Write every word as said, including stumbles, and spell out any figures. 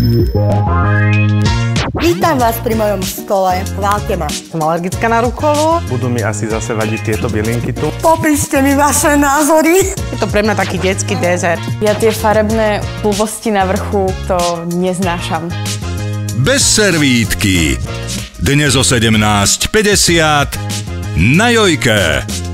Vítam vás pri mojom stole. Chváľte ma. Som alergická na rukovo. Budú mi asi zase vadiť tieto bylinky tu. Popíšte mi vaše názory. Je to pre mňa taký detský dezert. Ja tie farebné blbosti na vrchu to neznášam. Bez servítky. Dnes o sedemnásť päťdesiat na Jojke.